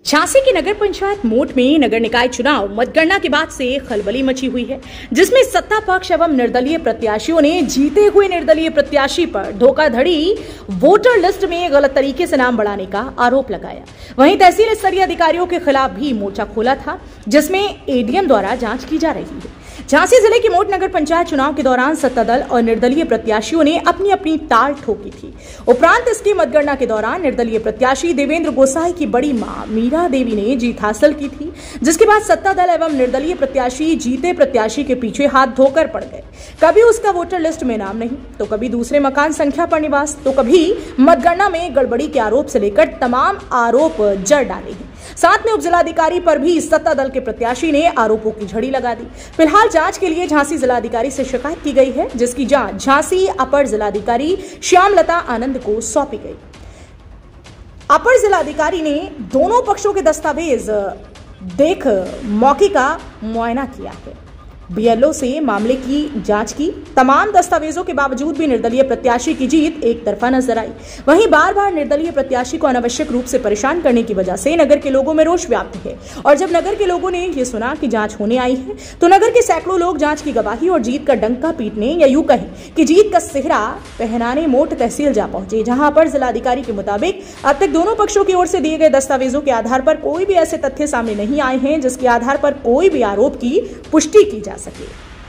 झांसी की नगर पंचायत मोट में नगर निकाय चुनाव मतगणना के बाद से खलबली मची हुई है, जिसमें सत्ता पक्ष एवं निर्दलीय प्रत्याशियों ने जीते हुए निर्दलीय प्रत्याशी पर धोखाधड़ी, वोटर लिस्ट में गलत तरीके से नाम बढ़ाने का आरोप लगाया। वहीं तहसील स्तरीय अधिकारियों के खिलाफ भी मोर्चा खोला था, जिसमें एडीएम द्वारा जांच की जा रही है। झांसी जिले की मोट नगर पंचायत चुनाव के दौरान सत्ता दल और निर्दलीय प्रत्याशियों ने अपनी अपनी ताल ठोकी थी। उपरांत इसकी मतगणना के दौरान निर्दलीय प्रत्याशी देवेंद्र गोसाई की बड़ी मां मीरा देवी ने जीत हासिल की थी, जिसके बाद सत्ता दल एवं निर्दलीय प्रत्याशी जीते प्रत्याशी के पीछे हाथ धोकर पड़ गए। कभी उसका वोटर लिस्ट में नाम नहीं, तो कभी दूसरे मकान संख्या पर निवास, तो कभी मतगणना में गड़बड़ी के आरोप से लेकर तमाम आरोप जड़ डाले हैं। साथ में उपजिलाधिकारी पर भी सत्ता दल के प्रत्याशी ने आरोपों की झड़ी लगा दी। फिलहाल जांच के लिए झांसी जिलाधिकारी से शिकायत की गई है, जिसकी जांच झांसी अपर जिलाधिकारी श्यामलता आनंद को सौंपी गई। अपर जिलाधिकारी ने दोनों पक्षों के दस्तावेज देख मौके का मुआयना किया है। बीएलओ से मामले की जांच की। तमाम दस्तावेजों के बावजूद भी निर्दलीय प्रत्याशी की जीत एक तरफा नजर आई। वहीं बार बार निर्दलीय प्रत्याशी को अनावश्यक रूप से परेशान करने की वजह से नगर के लोगों में रोष व्याप्त है। और जब नगर के लोगों ने ये सुना कि जांच होने आई है, तो नगर के सैकड़ों लोग जांच की गवाही और जीत का डंका पीटने, या यूं कहें कि जीत का सेहरा पहनाने मोट तहसील जा पहुंचे, जहां पर जिलाधिकारी के मुताबिक अब तक दोनों पक्षों की ओर से दिए गए दस्तावेजों के आधार पर कोई भी ऐसे तथ्य सामने नहीं आए हैं जिसके आधार पर कोई भी आरोप की पुष्टि की जा सके।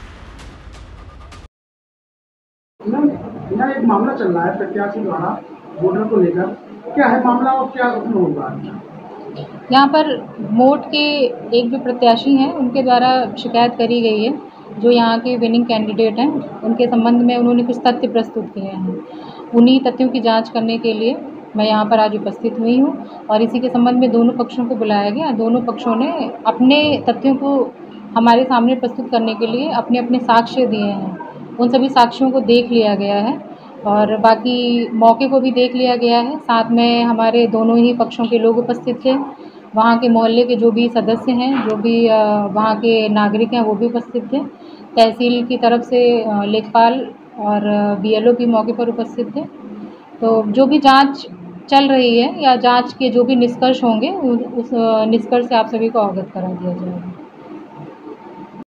एक मामला चल रहा है प्रत्याशी द्वारा वोटर को लेकर, क्या है मामला और क्या होगा? यहाँ पर मोट के एक जो प्रत्याशी हैं उनके द्वारा शिकायत करी गई है। जो यहाँ के विनिंग कैंडिडेट हैं, उनके संबंध में उन्होंने कुछ तथ्य प्रस्तुत किए हैं। उन्हीं तथ्यों की जांच करने के लिए मैं यहाँ पर आज उपस्थित हुई हूँ और इसी के संबंध में दोनों पक्षों को बुलाया गया। दोनों पक्षों ने अपने तथ्यों को हमारे सामने प्रस्तुत करने के लिए अपने अपने साक्ष्य दिए हैं। उन सभी साक्ष्यों को देख लिया गया है और बाकी मौके को भी देख लिया गया है। साथ में हमारे दोनों ही पक्षों के लोग उपस्थित थे। वहाँ के मोहल्ले के जो भी सदस्य हैं, जो भी वहाँ के नागरिक हैं, वो भी उपस्थित थे। तहसील की तरफ से लेखपाल और बीएलओ भी मौके पर उपस्थित थे। तो जो भी जांच चल रही है या जांच के जो भी निष्कर्ष होंगे, उस निष्कर्ष से आप सभी को अवगत करा दिया जाएगा।